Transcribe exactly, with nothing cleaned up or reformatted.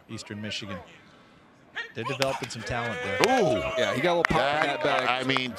Eastern Michigan. They're developing some talent there. Ooh, Yeah, he got a little pop in that bag. I mean,